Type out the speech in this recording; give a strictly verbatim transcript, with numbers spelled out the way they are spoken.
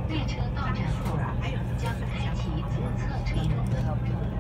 列车到站后将开启左侧车门。